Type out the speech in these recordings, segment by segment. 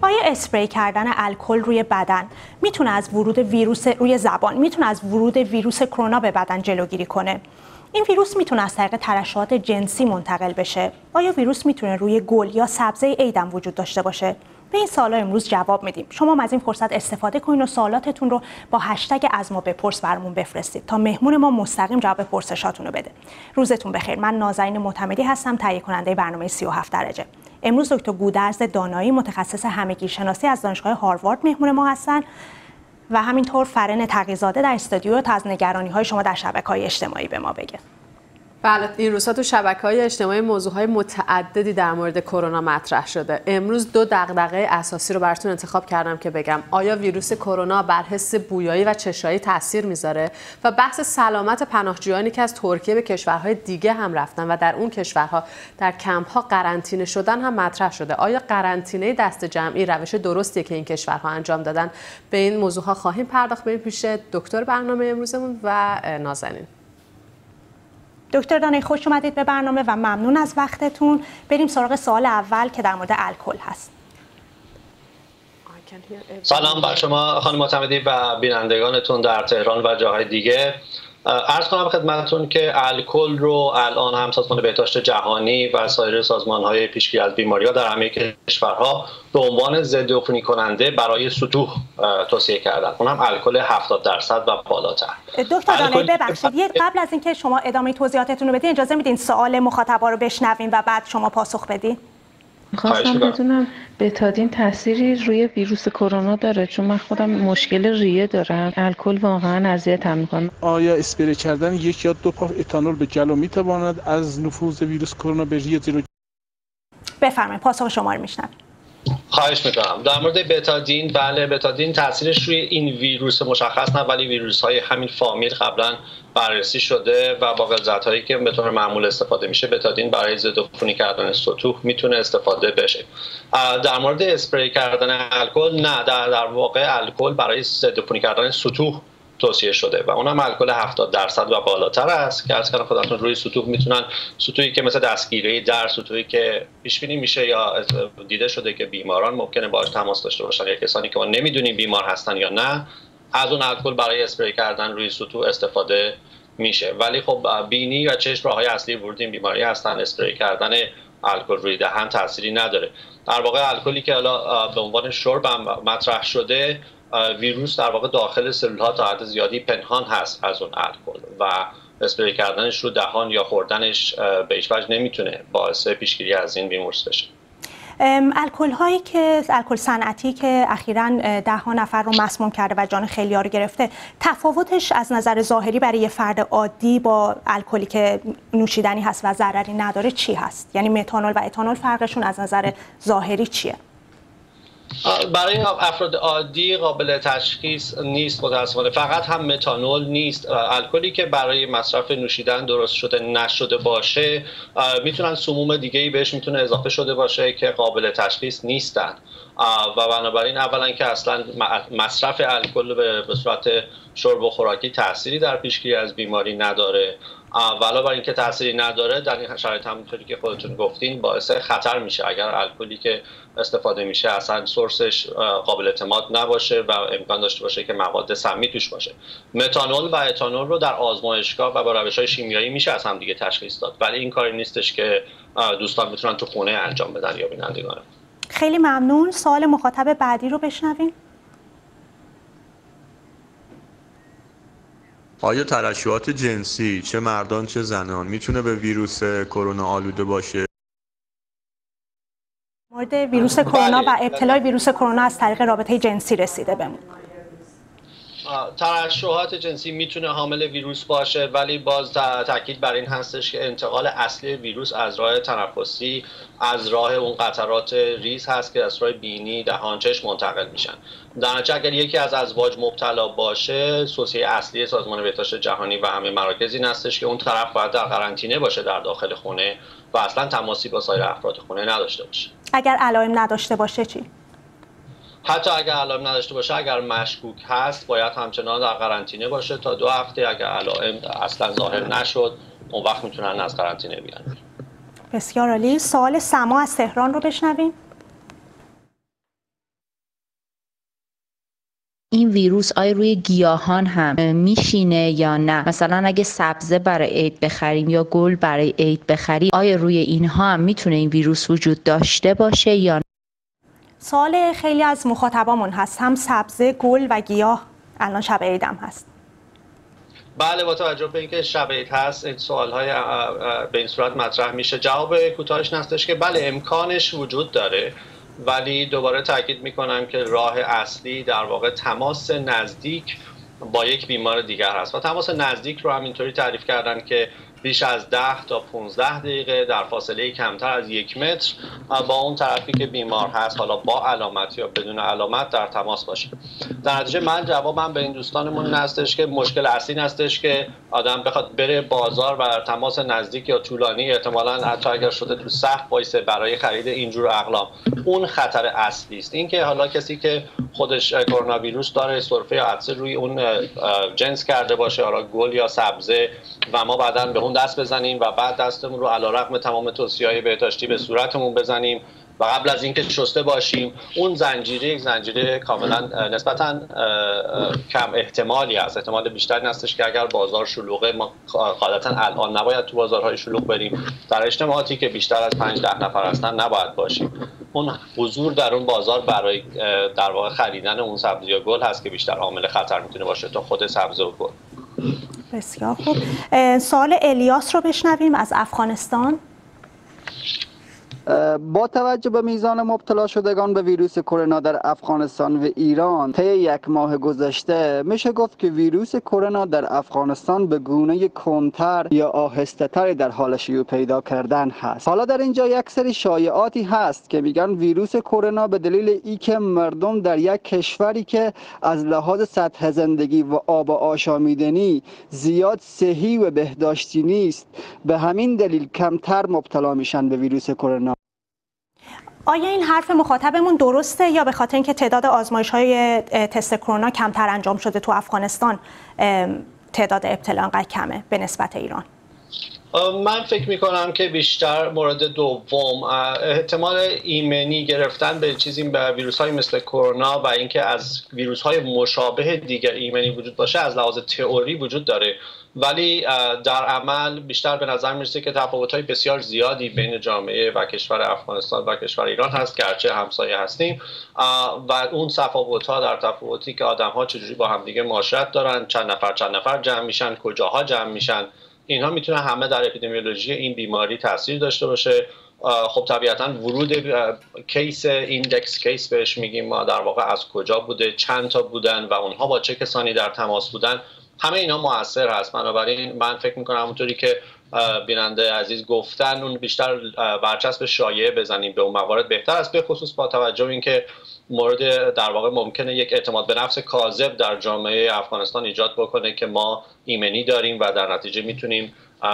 آیا اسپری کردن الکل روی بدن میتونه از ورود ویروس روی زبان میتونه از ورود ویروس کرونا به بدن جلوگیری کنه؟ این ویروس میتونه از طریق ترشحات جنسی منتقل بشه. آیا ویروس میتونه روی گل یا سبزه عیدم وجود داشته باشه؟ به این سوالا امروز جواب میدیم. شما هم از این فرصت استفاده کنین و سوالاتتون رو با هشتگ از ما بپرس برامون بفرستید تا مهمون ما مستقیم جواب پرسشاتون رو بده. روزتون بخیر. من نازنین معتمدی هستم، تهیه کننده برنامه 37 درجه. امروز دکتر گودرز دانایی، متخصص همگیرشناسی از دانشگاه هاروارد مهمون ما هستن و همینطور فرن تقی‌زاده در استودیو تا از نگرانی‌های شما در شبکه‌های اجتماعی به ما بگه. بله، این روزها تو شبکه‌های اجتماعی موضوعهای متعددی در مورد کرونا مطرح شده. امروز دو دغدغه اساسی رو براتون انتخاب کردم که بگم. آیا ویروس کرونا بر حس بویایی و چشایی تاثیر میذاره؟ و بحث سلامت پناهجویانی که از ترکیه به کشورهای دیگه هم رفتن و در اون کشورها در کمپ‌ها قرنطینه شدن هم مطرح شده. آیا قرنطینه دست جمعی روش درستیه که این کشورها انجام دادن؟ به این موضوعها خواهیم پرداخت. بریم پیش دکتر برنامه امروزمون و نازنین. دکتر دانایی، خوش اومدید به برنامه و ممنون از وقتتون. بریم سراغ سوال اول که در مورد الکل هست. سلام بر شما خانم معتمدی و بینندگانتون در تهران و جاهای دیگه. عرض کنم خدمتتون که الکل رو الان هم سازمان بهداشت جهانی و سایر سازمان‌های پیشگیری از بیماری‌ها در همه کشورها به عنوان ضد عفونی کننده برای سطوح توصیه کردن. اونم الکل 70% و بالاتر. دکتر دانایی ببخشید، قبل از اینکه شما ادامه توضیحاتتون رو بدین اجازه میدین سوال مخاطبا رو بشنویم و بعد شما پاسخ بدین؟ خواستم بدونم بتادین تأثیری روی ویروس کرونا داره، چون من خودم مشکل ریه دارم. الکل واقعا اذیتم میکنه. آیا اسپری کردن یک یا دو پاف اتانول به گلو میتواند از نفوذ ویروس کرونا به ریه جلوگیری؟ بفرمایید، پاسخ شما رو میشنوم. خواهش میکنم. در مورد بتادین، بله، بتادین تاثیرش روی این ویروس مشخص نه، ولی ویروس های همین فامیل قبلا بررسی شده و با غلظت هایی که به طور معمول استفاده میشه بتادین برای ضد عفونی کردن سطوح میتونه استفاده بشه. در مورد اسپری کردن الکل نه، در واقع الکل برای ضد عفونی کردن سطوح توصیه شده و اونم الکل 70% و بالاتر است که از کردن خودتون روی سطوح میتونن، سطوحی که مثل دستگیره در، سطوحی که پیش بینی میشه یا دیده شده که بیماران ممکنه باهاش تماس داشته باشن یا کسانی که ما نمیدونیم بیمار هستن یا نه، از اون الکل برای اسپری کردن روی سطوح استفاده میشه. ولی خب بینی و چشم راههای اصلی ورود این بیماری هستن. اسپری کردن الکل روی دهن تأثیری نداره. در واقع الکلی که حالا به عنوان شرب هم مطرح شده، ویروس در واقع داخل سلول ها تا حد زیادی پنهان هست از اون الکل و اسپری کردنش رو دهان یا خوردنش به هیچ وجه نمیتونه باعث پیشگیری از این ویروس بشه. الکل هایی که الکل صنعتی که اخیراً 10 نفر رو مسموم کرده و جان خیلی‌ها رو گرفته، تفاوتش از نظر ظاهری برای یه فرد عادی با الکلی که نوشیدنی هست و ضرری نداره چی هست؟ یعنی متانول و اتانول فرقشون از نظر ظاهری چیه؟ برای افراد عادی قابل تشخیص نیست متاسفانه. فقط هم متانول نیست، الکلی که برای مصرف نوشیدن درست شده نشده باشه میتونن سموم دیگه‌ای بهش میتونه اضافه شده باشه که قابل تشخیص نیستن و بنابراین اولا که اصلا مصرف الکل به صورت شرب و خوراکی تأثیری در پیشگیری از بیماری نداره و علاوه بر اینکه تأثیری نداره در این شرایط همونطوری که خودتون گفتین باعث خطر میشه اگر الکلی که استفاده میشه اصلا سورسش قابل اعتماد نباشه و امکان داشته باشه که مواد سمی توش باشه. متانول و اتانول رو در آزمایشگاه و با روش‌های شیمیایی میشه از هم دیگه تشخیص داد، ولی این کاری نیستش که دوستان بتونن تو خونه انجام بدن یا بینندگان. خیلی ممنون. سوال مخاطب بعدی رو بشنویم. آیا ترشحات جنسی چه مردان چه زنان میتونه به ویروس کرونا آلوده باشه؟ مورد ویروس کرونا و ابتلای ویروس کرونا از طریق رابطه جنسی رسیده بهمون. ترشحات جنسی میتونه حامل ویروس باشه، ولی باز تاکید بر این هستش که انتقال اصلی ویروس از راه تنفسی، از راه اون قطرات ریز هست که از راه بینی، دهان، چشم منتقل میشن. در نتیجه اگر یکی از ازواج مبتلا باشه، توصیه اصلی سازمان بهداشت جهانی و همه مراکز این هستش که اون طرف باید در قرنطینه باشه در داخل خونه و اصلا تماسی با سایر افراد خونه نداشته باشه. اگر علائم نداشته باشه چی؟ حتی اگر علائم نداشته باشه، اگر مشکوک هست باید همچنان در قرنطینه باشه تا 2 هفته. اگر علائم اصلا ظاهر نشد اون وقت میتونن از قرنطینه بیان. بسیار عالی. سوال سما از تهران رو بشنویم. ویروس آیا روی گیاهان هم میشینه یا نه؟ مثلا اگه سبزه برای عید بخریم یا گل برای عید بخریم، آیا روی اینها هم میتونه این ویروس وجود داشته باشه یا نه؟ سوال خیلی از مخاطبامون هست، هم سبزه، گل و گیاه الان شب عید هم هست. بله، با توجه به اینکه شب عید هست این سوال‌های به این صورت مطرح میشه. جواب کوتاهش هستش که بله امکانش وجود داره، ولی دوباره تاکید میکنم که راه اصلی در واقع تماس نزدیک با یک بیمار دیگر هست و تماس نزدیک رو هم اینطوری تعریف کردن که بیش از 10 تا 15 دقیقه در فاصله کمتر از 1 متر با اون طرفی که بیمار هست، حالا با علامت یا بدون علامت، در تماس باشه. در نتیجه من جوابم به این دوستانمون هستش که مشکل اصلی هستش که آدم بخواد بره بازار و تماس نزدیک یا طولانی، احتمالاً حتی اگر شده تو صف وایسه برای خرید اینجور اقلام، اون خطر اصلی است. اینکه حالا کسی که خودش کرونا ویروس داره سرفه یا عطسه روی اون جنس کرده باشه، حالا گل یا سبزه، و ما بعداً به اون دست بزنیم و بعد دستمون رو علیرغم تمام توصیه‌های بهداشتی به صورتمون بزنیم و قبل از اینکه شسته باشیم، اون زنجیره یک زنجیره کاملا نسبتاً کم احتمالی است. احتمال بیشتری هستش که اگر بازار شلوغه، ما غالباً الان نباید تو بازارهای شلوغ بریم، در اجتماعاتی که بیشتر از 5-10 نفر هستن نباید باشیم. اون حضور در اون بازار برای در واقع خریدن اون سبزی یا گل هست که بیشتر عامل خطر میتونه باشه تا خود سبزی و گل. بسیار خوب. سوال الیاس رو بشنویم از افغانستان. با توجه به میزان مبتلا شدگان به ویروس کرونا در افغانستان و ایران طی 1 ماه گذشته، میشه گفت که ویروس کرونا در افغانستان به گونه کمتر یا آهسته تری در حال شیوع پیدا کردن هست. حالا در اینجا یک سری شایعاتی هست که میگن ویروس کرونا به دلیل اینکه مردم در یک کشوری که از لحاظ سطح زندگی و آب آشامیدنی زیاد صحی و بهداشتی نیست، به همین دلیل کمتر مبتلا میشن به ویروس کرونا. آیا این حرف مخاطبمون درسته یا به خاطر اینکه تعداد آزمایش‌های تست کرونا کمتر انجام شده تو افغانستان تعداد ابتلا انقدر کمه به نسبت ایران؟ من فکر میکنم که بیشتر مورد دوم، احتمال ایمنی گرفتن به چیزی به ویروس‌های مثل کرونا و اینکه از ویروس‌های مشابه دیگر ایمنی وجود باشه از لحاظ تئوری وجود داره، ولی در عمل بیشتر به نظر میرسه که تفاوت‌های بسیار زیادی بین جامعه و کشور افغانستان و کشور ایران هست، گرچه همسایه هستیم، و اون تفاوت‌ها در تفاوتی که آدم‌ها چجوری با همدیگه معاشرت دارن، چند نفر جمع میشن، کجاها جمع میشن، اینها میتونه همه در اپیدمیولوژی این بیماری تاثیر داشته باشه. خب طبیعتاً ورود کیس، ایندکس کیس بهش میگیم ما، در واقع از کجا بوده، چند تا بودن و اونها با چه کسانی در تماس بودن، همه اینا مؤثر هست. بنابراین من فکر میکنم همونطوری که بیننده عزیز گفتن، اون بیشتر برچسب شایعه بزنیم به اون موارد بهتر است، به خصوص با توجه به اینکه مورد در واقع ممکنه یک اعتماد به نفس کاذب در جامعه افغانستان ایجاد بکنه که ما ایمنی داریم و در نتیجه میتونیم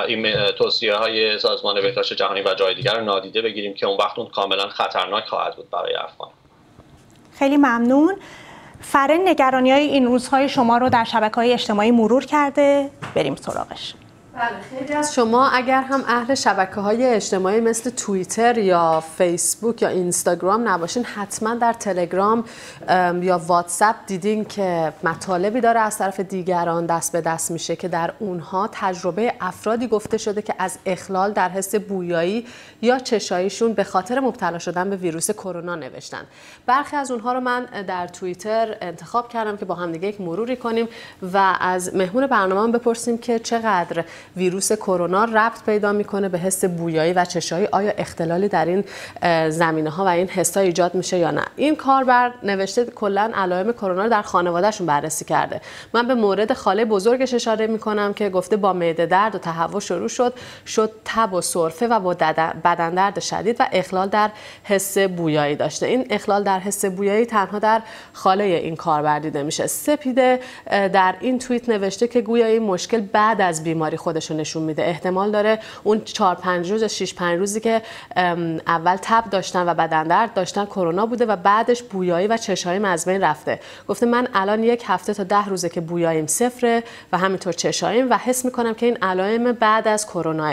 توصیه‌های سازمان بهداشت جهانی و جای دیگر رو نادیده بگیریم که اون وقت اون کاملا خطرناک خواهد بود برای افغان. خیلی ممنون. فرن نگرانی‌های این روزهای شما رو در شبکه‌های اجتماعی مرور کرده، بریم سراغش. بله، خیلی از شما اگر هم اهل شبکه‌های اجتماعی مثل توییتر یا فیسبوک یا اینستاگرام نباشین، حتما در تلگرام یا واتساپ دیدین که مطالبی داره از طرف دیگران دست به دست میشه که در اونها تجربه افرادی گفته شده که از اخلال در حس بویایی یا چشاییشون به خاطر مبتلا شدن به ویروس کرونا نوشتن. برخی از اونها رو من در توییتر انتخاب کردم که با هم دیگه یک مروری کنیم و از مهمون برنامه‌ام بپرسیم که چقدر ویروس کرونا ربط پیدا میکنه به حس بویایی و چشایی، آیا اختلالی در این زمینه‌ها و این حس‌ها ایجاد میشه یا نه. این کاربر نوشته کلاً علائم کرونا رو در خانواده‌شون بررسی کرده. من به مورد خاله بزرگش اشاره میکنم که گفته با معده درد و تهوع شروع شد تب و سرفه و با بدن درد شدید و اخلال در حس بویایی داشته. این اخلال در حس بویایی تنها در خاله این کاربر دیده میشه. سپیده در این توییت نوشته که گویا این مشکل بعد از بیماری خودشو نشون میده. احتمال داره اون 4-5 روز 6-5 روزی که اول تب داشتن و بدن درد داشتن کرونا بوده و بعدش بویایی و چشاییم از بین رفته. گفته من الان 1 هفته تا 10 روزه که بویاییم صفره و همینطور چشاییم و حس میکنم که این علائم بعد از کرونا.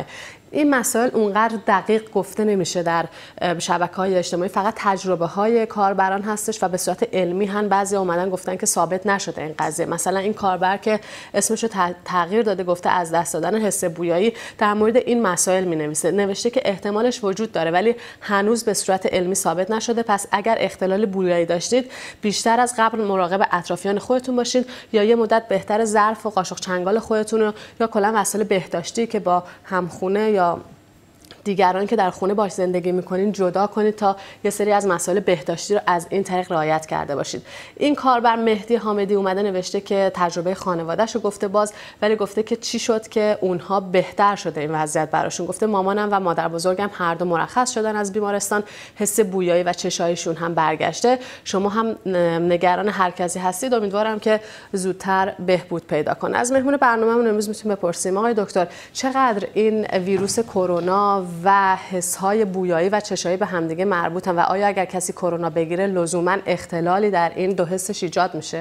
این مسائل اونقدر دقیق گفته نمیشه در شبکه‌های اجتماعی، فقط تجربه‌های کاربران هستش و به صورت علمی هم بعضی اومدن گفتن که ثابت نشده این قضیه. مثلا این کاربر که اسمش رو تغییر داده گفته از دست دادن حس بویایی، در مورد این مسائل می‌نویسه، نوشته که احتمالش وجود داره ولی هنوز به صورت علمی ثابت نشده. پس اگر اختلال بویایی داشتید بیشتر از قبل مراقب اطرافیان خودتون باشین، یا یه مدت بهتر ظرف و قاشق چنگال خودتون رو یا کلا وسایل بهداشتی که با همخونه یا دیگران که در خونه باش زندگی میکنین جدا کنید تا یه سری از مسائل بهداشتی رو از این طریق رعایت کرده باشید. این کاربر مهدی حامدی اومده نوشته که تجربه خانواده‌اش رو گفته باز، ولی گفته که چی شد که اونها بهتر شده این وضعیت براشون. گفته مامانم و مادر بزرگم هر دو مرخص شدن از بیمارستان، حس بویایی و چشاییشون هم برگشته. شما هم نگران هر کسی هستید، امیدوارم که زودتر بهبود پیدا کنه. از مهمون برنامه‌مون امروز میتونیم بپرسیم آقای دکتر چقدر این ویروس کرونا و حس‌های بویایی و چشایی به همدیگه مربوطن و آیا اگر کسی کرونا بگیره لزوماً اختلالی در این دو حسش ایجاد میشه؟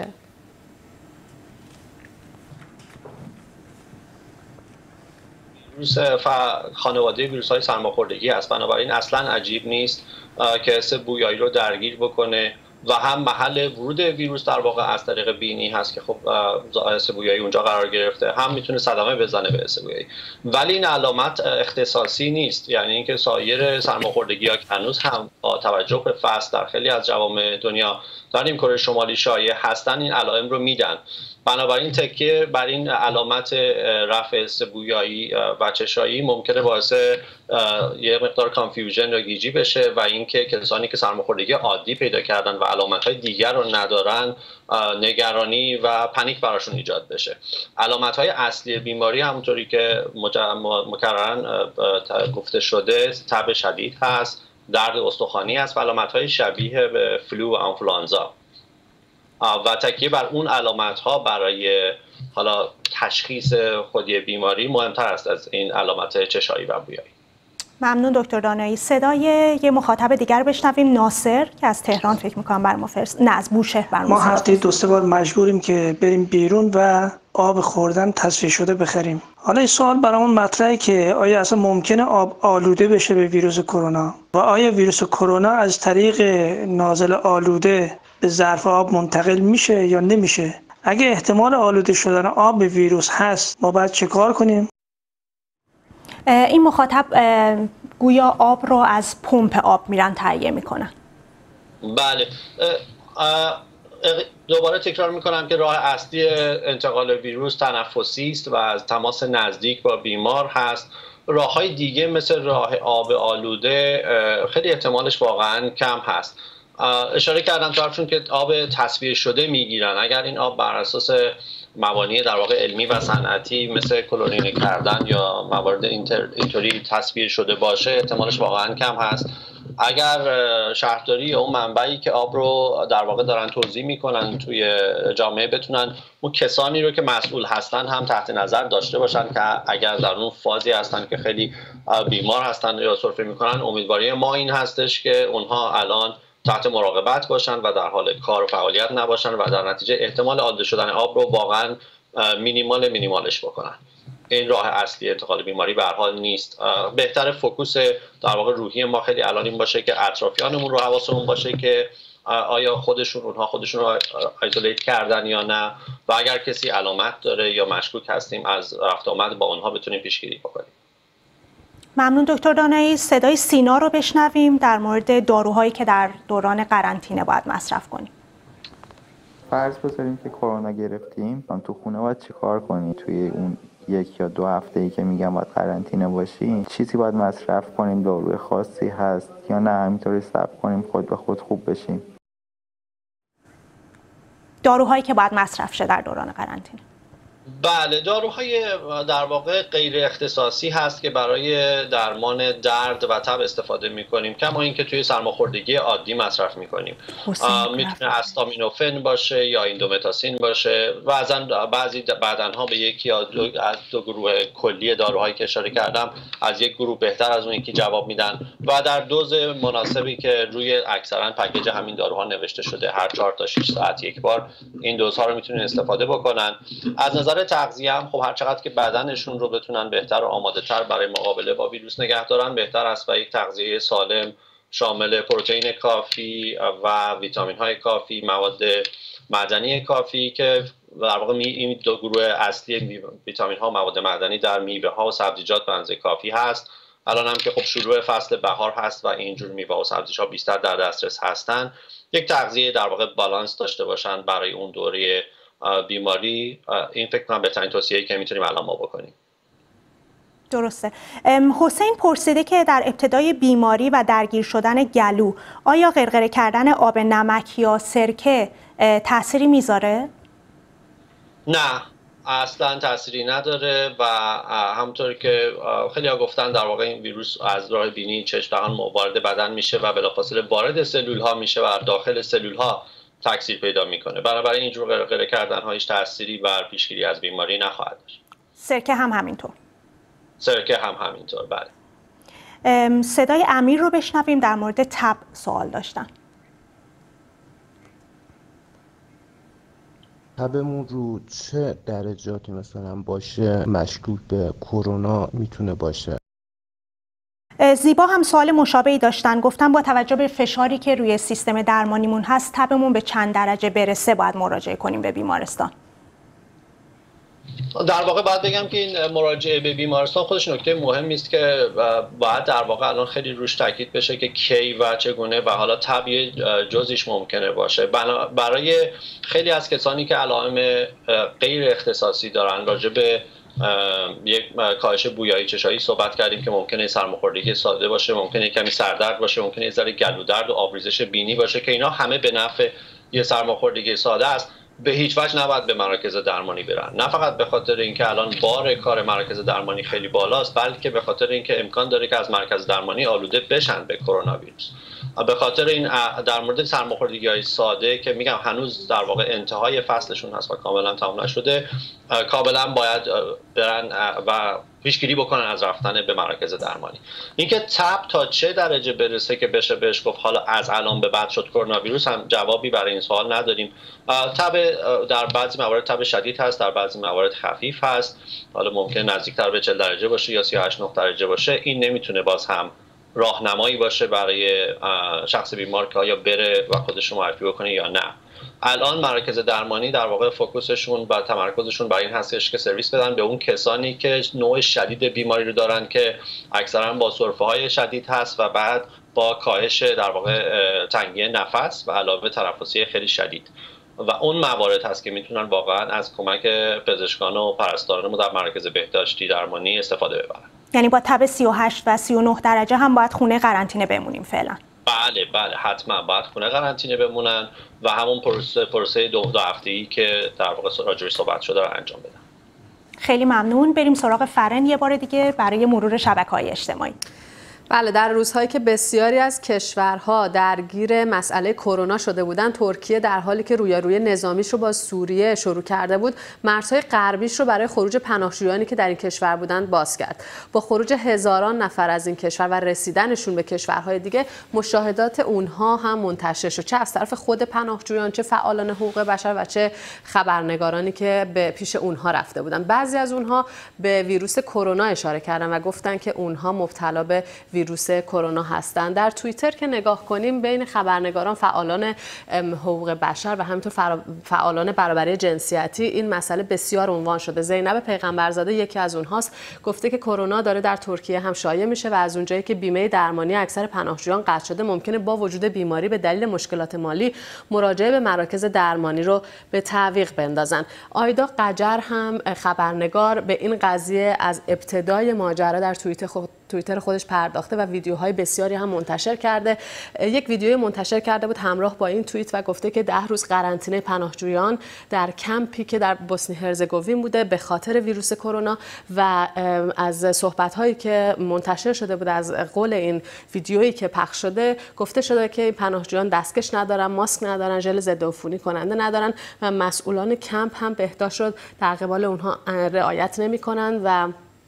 ویروس خانواده ویروس‌های سرماخوردگی است، بنابراین اصلا عجیب نیست که حس بویایی رو درگیر بکنه و هم محل ورود ویروس در واقع از طریق بینی هست که خب حس بویایی اونجا قرار گرفته، هم میتونه صدمه بزنه به حس بویایی. ولی این علامت اختصاصی نیست، یعنی اینکه سایر سرماخوردگی‌ها که هنوز هم با توجه به فصل در خیلی از جوامع دنیا در نیمکره شمالی شایع هستن این علائم رو میدن. بنابراین تکیه بر این علامت رفع حس بویایی و چشایی ممکنه باعث یه مقدار کانفیوژن یا گیجی بشه و اینکه کسانی که سرماخوردگی عادی پیدا کردن و علامت‌های دیگر رو ندارن نگرانی و پنیک براشون ایجاد بشه. علامت‌های اصلی بیماری همونطوری که مکررن گفته شده تب شدید هست، درد استخوانی هست و علامت‌های شبیه به فلو و آنفولانزا و تکیه بر اون علامت‌ها برای حالا تشخیص خودی بیماری مهمتر است از این علامت چشایی و بویایی. ممنون دکتر دانایی. صدای یه مخاطب دیگر بشنویم، ناصر که از تهران فکر می‌کنم برام از بوشهر برام. ما هفته 2-3 بار مجبوریم که بریم بیرون و آب خوردن تصفیه شده بخریم. حالا این سوال برامون مطرحه که آیا اصلا ممکنه آب آلوده بشه به ویروس کرونا و آیا ویروس کرونا از طریق نازل آلوده به ظرف آب منتقل میشه یا نمیشه؟ اگه احتمال آلوده شدن آب به ویروس هست ما باید چه کار کنیم؟ این مخاطب گویا آب رو از پمپ آب میرن تهیه میکنن. بله، دوباره تکرار میکنم که راه اصلی انتقال ویروس تنفسی است و از تماس نزدیک با بیمار هست. راه‌های دیگه مثل راه آب آلوده خیلی احتمالش واقعا کم هست. اشاره کردم طرفشون که آب تصفیه شده میگیرن. اگر این آب بر اساس موانع در واقع علمی و صنعتی مثل کلورینه کردن یا موارد اینطوری تصفیه شده باشه احتمالش واقعا کم هست. اگر شهرداری یا اون منبعی که آب رو در واقع دارن توزیع میکنن توی جامعه بتونن اون کسانی رو که مسئول هستن هم تحت نظر داشته باشن که اگر در اون فازی هستن که خیلی بیمار هستن یا سرفه میکنن، امیدواری ما این هستش که اونها الان تحت مراقبت باشن و در حال کار و فعالیت نباشن و در نتیجه احتمال آلوده شدن آب رو واقعا مینیمالش بکنن. این راه اصلی انتقال بیماری به هر حال نیست. بهتر فوکوس در واقع روحی ما خیلی الان این باشه که اطرافیانمون رو حواسمون باشه که آیا اونها خودشون رو آیزولیت کردن یا نه و اگر کسی علامت داره یا مشکوک هستیم از رفت آمد با اونها بتونیم پیشگیری بکنیم. ممنون دکتر دانایی. صدای سینا رو بشنویم در مورد داروهایی که در دوران قرنطینه باید مصرف کنیم. فرض بذاریم که کرونا گرفتیم، تو خونه باید چی کار کنیم؟ توی اون 1 یا 2 هفته‌ای که میگم باید قرنطینه باشیم چیزی باید مصرف کنیم؟ داروی خاصی هست یا نه همینطوری صبر کنیم خود به خود خوب بشیم؟ داروهایی که باید مصرف شه در دوران قرنطینه. بله، داروهای در واقع غیر اختصاصی هست که برای درمان درد و تب استفاده می‌کنیم، کما اینکه توی سرماخوردگی عادی مصرف می‌کنیم. میتونه استامینوفن باشه یا ایندومتاسین باشه. بعضی بدنها به یکی یا دو گروه کلی داروهایی که اشاره کردم از یک گروه بهتر از اون یکی جواب میدن و در دوز مناسبی که روی اکثرا پکیج همین داروها نوشته شده هر 4 تا 6 ساعت یک بار این دوزها رو میتونن استفاده بکنن. از نظر نظر تغذیه هم خب هر چقدر که بدنشون رو بتونن بهتر و آماده تر برای مقابله با ویروس نگه دارن بهتر است و یک تغذیه سالم شامل پروتئین کافی و ویتامین های کافی، مواد معدنی کافی که در واقع این دو گروه اصلی ویتامین ها و مواد معدنی در میوه ها و سبزیجات به اندازه کافی هست. الان هم که خب شروع فصل بهار هست و اینجور میوه و سبزیجات بیشتر در دسترس هستن، یک تغذیه در واقع بالانس داشته باشن برای اون دوره بیماری. این فکر کنم بهترین توصیه‌ای که میتونیم الان ما بکنیم. درسته. حسین پرسیده که در ابتدای بیماری و درگیر شدن گلو آیا غرغره کردن آب نمک یا سرکه تأثیری میذاره؟ نه، اصلا تأثیری نداره و همونطور که خیلی ها گفتن در واقع این ویروس از راه بینی، چشم، دهان وارد بدن میشه و بلافاصله وارد سلول ها میشه و داخل سلول ها تکثیر پیدا میکنه. بنابراین اینجور غرغره کردن ها هیچ تأثیری بر پیشگیری از بیماری نخواهد داشت. سرکه هم همینطور. سرکه هم همینطور، بله. صدای امیر رو بشنویم، در مورد تب سوال داشتن. تبمون رو چه درجاتی مثلا باشه مشکوک به کرونا میتونه باشه؟ زیبا هم سوال مشابهی داشتن، گفتن با توجه به فشاری که روی سیستم درمانیمون هست تبمون به چند درجه برسه باید مراجعه کنیم به بیمارستان؟ در واقع باید بگم که این مراجعه به بیمارستان خودش نکته مهمی است که باید در واقع الان خیلی روش تاکید بشه که کی و چگونه و حالا تب یه جزئیش ممکنه باشه. برای خیلی از کسانی که علائم غیر اختصاصی دارن راجع به یک کاهش بویایی چشایی صحبت کردیم که ممکنه سرماخوردگی ساده باشه، ممکنه کمی سردرد باشه، ممکنه یه ذره گلودرد و آبریزش بینی باشه که اینا همه به نفع یه سرماخوردگی ساده است. به هیچ وجه نباید به مراکز درمانی برن، نه فقط به خاطر اینکه الان بار کار مراکز درمانی خیلی بالاست، بلکه به خاطر اینکه امکان داره که از مرکز درمانی آلوده بشن به کرونا ویروس. به خاطر این در مورد سرماخوردگی‌های ساده که میگم هنوز در واقع انتهای فصلشون هست و کاملا تمام نشده، کاملا باید برن و پیشگیری بکنن از رفتن به مراکز درمانی. اینکه تب تا چه درجه برسه که بشه بهش گفت حالا از الان به بعد شد کرونا ویروس، هم جوابی برای این سوال نداریم. تب در بعضی موارد تب شدید هست، در بعضی موارد خفیف هست، حالا ممکن نزدیکتر به 40 درجه باشه یا 38-39 درجه باشه. این نمیتونه باز هم راهنمایی باشه برای شخص بیمار که آیا بره و خودش رو معرفی بکنه یا نه. الان مراکز درمانی در واقع فوکوسشون و تمرکزشون بر این هستش که سرویس بدن به اون کسانی که نوع شدید بیماری رو دارن که اکثرا با سرفه‌های شدید هست و بعد با کاهش در واقع تنگی نفس و علاوه تنفسی خیلی شدید، و اون موارد هست که میتونن واقعا از کمک پزشکان و پرستاران در مراکز بهداشتی درمانی استفاده ببرن. یعنی با تب 38 و 39 درجه هم باید خونه قرنطینه بمونیم فعلا؟ بله حتما باید خونه قرنطینه بمونن و همون پروسه دو هفته‌ای که در واقع راجعش صحبت شده رو انجام بدن. خیلی ممنون. بریم سراغ فرن یه بار دیگه برای مرور شبکه‌های اجتماعی. بله، در روزهایی که بسیاری از کشورها درگیر مسئله کرونا شده بودند، ترکیه در حالی که رویارویی نظامیش رو با سوریه شروع کرده بود، مرزهای غربیش رو برای خروج پناهجویانی که در این کشور بودند باز کرد. با خروج هزاران نفر از این کشور و رسیدنشون به کشورهای دیگه، مشاهدات اونها هم منتشر شد، چه از طرف خود پناهجویان، چه فعالان حقوق بشر و چه خبرنگارانی که به پیش اونها رفته بودند. بعضی از اونها به ویروس کرونا اشاره کردن و گفتن که اونها مبتلا به ویروس کرونا هستند. در توییتر که نگاه کنیم بین خبرنگاران، فعالان حقوق بشر و همینطور فعالان برابری جنسیتی این مسئله بسیار عنوان شده. زینب پیغمبرزاده یکی از اونهاست، گفته که کرونا داره در ترکیه هم شایع میشه و از اونجایی که بیمه درمانی اکثر پناهجویان قطع شده، ممکنه با وجود بیماری به دلیل مشکلات مالی مراجعه به مراکز درمانی رو به تعویق بندازن. آیدا قجر هم خبرنگار به این قضیه از ابتدای ماجرا در توییتر خودش پرداخته و ویدیوهای بسیاری هم منتشر کرده. یک ویدیو منتشر کرده بود همراه با این توییت و گفته که 10 روز قرنطینه پناهجویان در کمپی که در بوسنی هرزگوین بوده به خاطر ویروس کرونا، و از صحبت‌هایی که منتشر شده بود، از قول این ویدیویی که پخش شده، گفته شده که این پناهجویان دستکش ندارن، ماسک ندارن، ژل ضد عفونی کننده ندارن و مسئولان کمپ هم بهداشت رو در قبال اونها رعایت نمی‌کنن و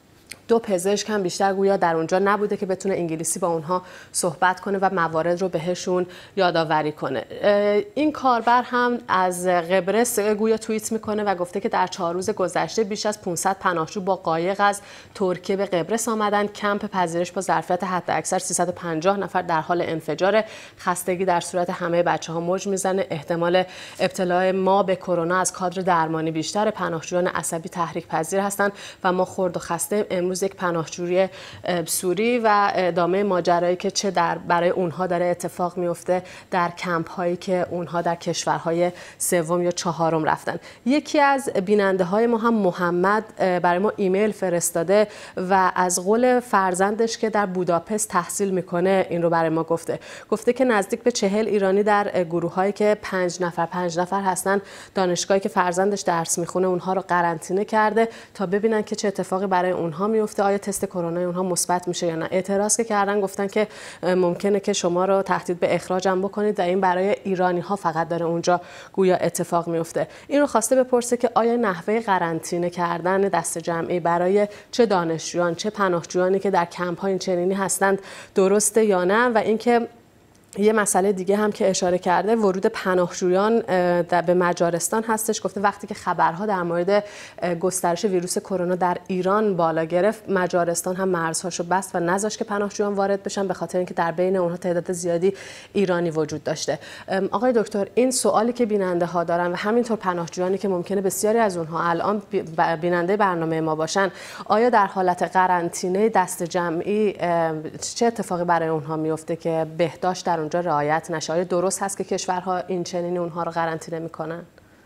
2 پزشک هم بیشتر گویا در اونجا نبوده که بتونه انگلیسی با اونها صحبت کنه و موارد رو بهشون یادآوری کنه. این کاربر هم از قبرس گویا توییت میکنه و گفته که در 4 روز گذشته بیش از 500 پناهجو با قایق از ترکیه به قبرس آمدن. کمپ پذیرش با ظرفیت حداکثر 350 نفر در حال انفجار. خستگی در صورت همه بچه‌ها موج میزنه. احتمال ابتلا ما به کرونا از کادر درمانی بیشتر. پناهجویان عصبی تحریک پذیر هستند و ما خرد و خسته. امروز یک پناهجوی سوری و ادامه ماجرایی که چه برای اونها داره اتفاق میفته در کمپ هایی که اونها در کشورهای 3 یا 4 رفتن. یکی از بیننده های ما هم محمد برای ما ایمیل فرستاده و از قول فرزندش که در بوداپست تحصیل میکنه این رو برای ما گفته که نزدیک به 40 ایرانی در گروه هایی که 5 نفر هستن دانشگاهی که فرزندش درس میخونه اونها رو قرنطینه کرده تا ببینن که چه اتفاقی برای اونها میفته، آیا تست کرونا اونها مثبت میشه یا نه. اعتراض که کردن گفتن که ممکنه که شما رو تهدید به اخراجم بکنید و این برای ایرانی ها فقط داره اونجا گویا اتفاق میفته. این رو خواسته بپرسه که آیا نحوه قرنطینه کردن دست جمعی برای چه دانشجویان چه پناهجویانی که در کمپ ها این چنینی هستند درسته یا نه. و اینکه یه مسئله دیگه هم که اشاره کرده ورود پناهجویان به مجارستان هستش. گفته وقتی که خبرها در مورد گسترش ویروس کرونا در ایران بالا گرفت مجارستان هم مرزهاشو بست و نذاشت که پناهجویان وارد بشن به خاطر اینکه در بین اونها تعداد زیادی ایرانی وجود داشته. آقای دکتر این سوالی که بیننده ها دارن و همینطور پناهجویانی که ممکنه بسیاری از اونها الان بیننده برنامه ما باشن، آیا در حالت قرنطینه دست جمعی چه اتفاقی برای اونها میفته که بهداشت در اونجا رعایت نشه؟ آیا درست هست که کشورها این چنین اونها رو قرنطینه میکنن؟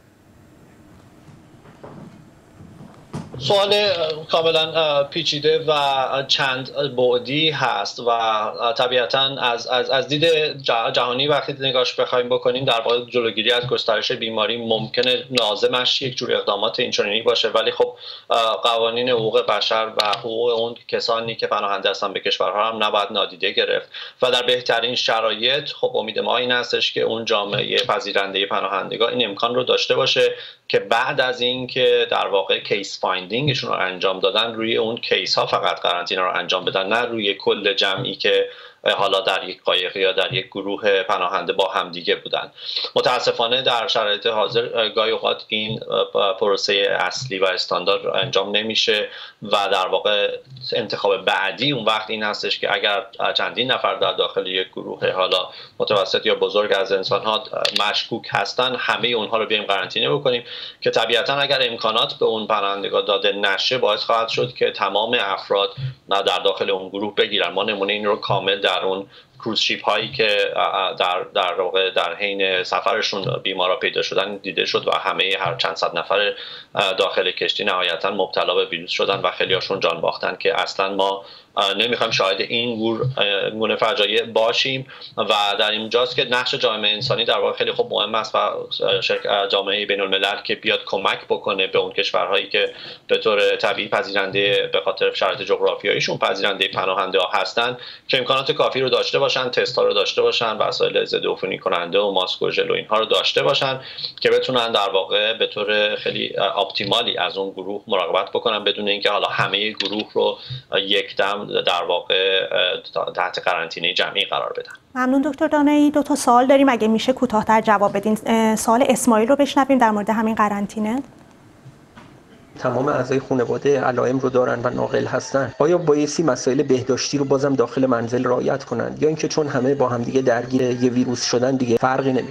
سوال کاملا پیچیده و چند بعدی هست و طبیعتا از دید جهانی وقتی نگاش بخوایم بکنیم در واقع جلوگیری از گسترش بیماری ممکنه لازمش یک جور اقدامات اینچنینی باشه، ولی خب قوانین حقوق بشر و حقوق اون کسانی که پناهنده هستن به کشورها هم نباید نادیده گرفت و در بهترین شرایط خب امید ما این هستش که اون جامعه پذیرنده پناهندگان این امکان رو داشته باشه که بعد از این که در واقع کیس فایندینگشون رو انجام دادن روی اون کیس ها فقط قرنطینه رو انجام بدن، نه روی کل جمعی که حالا در یک قایق یا در یک گروه پناهنده با همدیگه بودن. متاسفانه در شرایط حاضر گاهی اوقات این پروسه اصلی و استاندارد انجام نمیشه و در واقع انتخاب بعدی اون وقت این هستش که اگر چندین نفر در داخل یک گروه حالا متوسط یا بزرگ از انسان‌ها مشکوک هستن همه اونها رو بیایم قرنطینه بکنیم که طبیعتا اگر امکانات به اون پناهندگان داده نشه باعث خواهد شد که تمام افراد در داخل اون گروه بگیرن. ما نمونه این رو کامل در اون کروز شیپ هایی که در واقع در حین سفرشون بیمارا پیدا شدن دیده شد و همه هر چند صد نفر داخل کشتی نهایتا مبتلا به ویروس شدن و خیلی هاشون جان باختن که اصلا ما نمیخوایم شاهد این گونه فجایع باشیم و در اینجاست که نقش جامعه انسانی در واقع خیلی خوب مهم است و جامعه بین الملل که بیاد کمک بکنه به اون کشورهایی که به طور طبیعی پذیرنده به خاطر شرایط جغرافیاییشون پذیرنده پناهنده ها هستن که امکانات کافی رو داشته باشن، تست ها رو داشته باشن، وسایل ضد عفونی کننده و ماسک و ژل و اینها رو داشته باشن که بتونن در واقع به طور خیلی اپتیمالی از اون گروه مراقبت بکنن بدون اینکه حالا همه گروه رو یک دم در واقع تحت قرنطینه جمعی قرار بدن. ممنون دکتر دانایی. 2 تا سوال داریم اگه میشه کوتاه‌تر جواب بدین. سوال اسماعیل رو بشنویم در مورد همین قرنطینه. تمام اعضای خانواده علائم رو دارن و ناقل هستن، آیا بایستی مسائل بهداشتی رو بازم داخل منزل رعایت کنن یا اینکه چون همه با هم دیگه درگیر یه ویروس شدن دیگه فرقی نمیکنه؟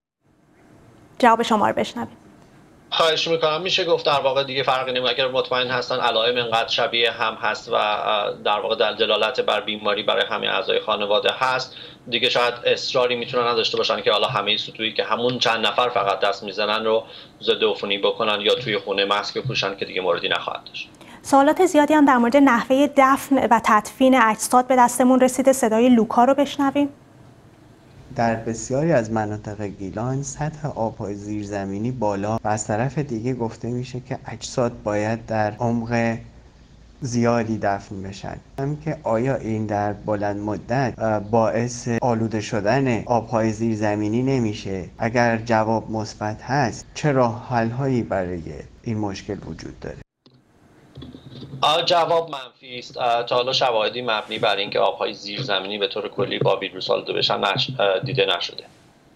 جواب شما رو بشنویم. خواهش میکنم. میشه گفت در واقع دیگه فرقی نمیکنه اگر مطمئن هستن علائم انقدر شبیه هم هست و در واقع در دلالت بر بیماری برای همه اعضای خانواده هست، دیگه شاید اصراری میتونن نداشته باشن که حالا همه سطوحی که همون چند نفر فقط دست میزنن رو ضد عفونی بکنن یا توی خونه ماسک بپوشن که دیگه موردی نخواهد داشت. سوالات زیادی هم در مورد نحوه دفن و تدفین اجساد به دستمون رسیده. صدای لوکا رو بشنویم. در بسیاری از مناطق گیلان سطح آب‌های زیرزمینی بالا و از طرف دیگه گفته میشه که اجساد باید در عمق زیادی دفن بشن. هم که آیا این در بلند مدت باعث آلوده شدن آب‌های زیرزمینی نمیشه؟ اگر جواب مثبت هست چه راه حل‌هایی برای این مشکل وجود داره؟ جواب منفی است. تا حالا شواهدی مبنی بر اینکه آبهای زیرزمینی به طور کلی با ویروس آلوده بشن دیده نشده.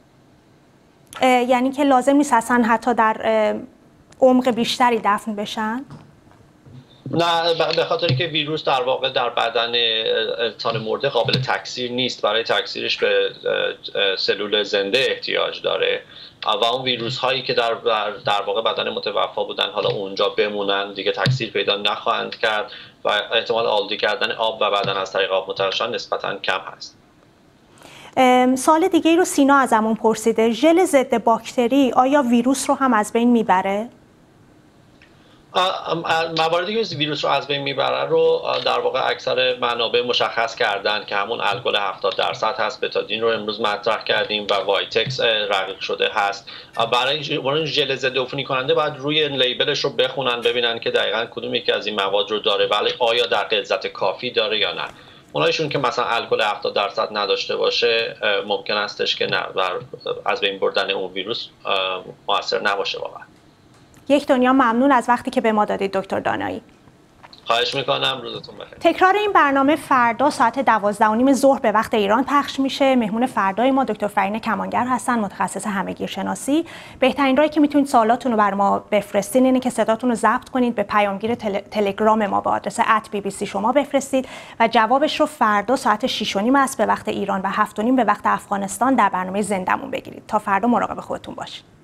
یعنی که لازم نیست اصلا حتی در عمق بیشتری دفن بشن؟ نه، به خاطری که ویروس در واقع در بدن انسان مرده قابل تکثیر نیست. برای تکثیرش به سلول زنده احتیاج داره و اون ویروس هایی که در واقع بدن متوفا بودن حالا اونجا بمونن دیگه تکثیر پیدا نخواهند کرد و احتمال آلوده کردن آب و بدن از طریق آب مترشح نسبتاً کم هست. سوال دیگه ای رو سینا ازمون پرسیده، ژل ضد باکتری آیا ویروس رو هم از بین میبره؟ مواردی که ویروس رو از بین میبره رو در واقع اکثر منابع مشخص کردن که همون الکل 70% هست. بتادین رو امروز مطرح کردیم و وایتکس رقیق شده هست. برای ژل ضد عفونی کننده باید روی لیبلش رو بخونن ببینن که دقیقاً کدوم یکی از این مواد رو داره، ولی آیا در غلظت کافی داره یا نه. اونایشون که مثلا الکل 70% نداشته باشه ممکن استش که از بین بردن اون ویروس موثر نباشه واقعا. یک دنیا ممنون از وقتی که به ما دادید دکتر دانایی. خواهش میکنم، روزتون بخیر. تکرار این برنامه فردا ساعت 12:30 ظهر به وقت ایران پخش میشه. مهمون فردای ما دکتر فرین کمانگر هستن، متخصص همه‌گیرشناسی. بهترین راهی که میتونید سوالاتون رو بر ما بفرستین اینه که صداتون رو ضبط کنید، به پیامگیر تلگرام ما با آدرس @bbc شما بفرستید و جوابش رو فردا ساعت 6:30 است به وقت ایران و 7:30 به وقت افغانستان در برنامه زندمون بگیرید. تا فردا مراقب خودتون باشید.